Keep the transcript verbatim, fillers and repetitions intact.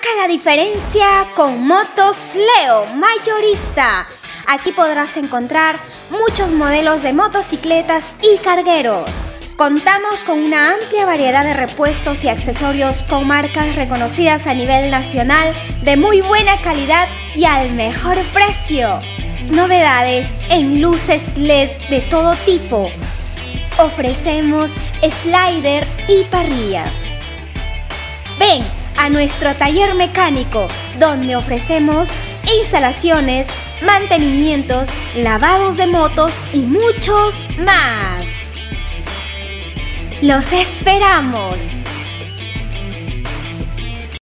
Marca la diferencia con Motos Leo Mayorista. Aquí podrás encontrar muchos modelos de motocicletas y cargueros. Contamos con una amplia variedad de repuestos y accesorios con marcas reconocidas a nivel nacional de muy buena calidad y al mejor precio. Novedades en luces L E D de todo tipo. Ofrecemos sliders y parrillas. Ven a nuestro taller mecánico, donde ofrecemos instalaciones, mantenimientos, lavados de motos y muchos más. ¡Los esperamos!